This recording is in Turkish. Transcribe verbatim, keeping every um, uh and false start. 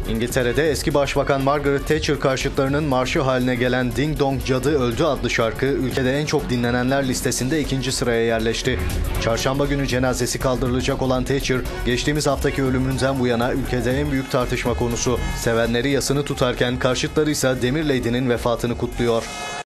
İngiltere'de eski Başbakan Margaret Thatcher karşıtlarının marşı haline gelen Ding Dong Cadı Öldü adlı şarkı ülkede en çok dinlenenler listesinde ikinci sıraya yerleşti. Çarşamba günü cenazesi kaldırılacak olan Thatcher, geçtiğimiz haftaki ölümünden bu yana ülkede en büyük tartışma konusu. Sevenleri yasını tutarken karşıtları ise Demir Lady'nin vefatını kutluyor.